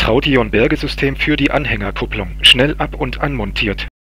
Traudion-Bergesystem für die Anhängerkupplung, schnell ab- und anmontiert.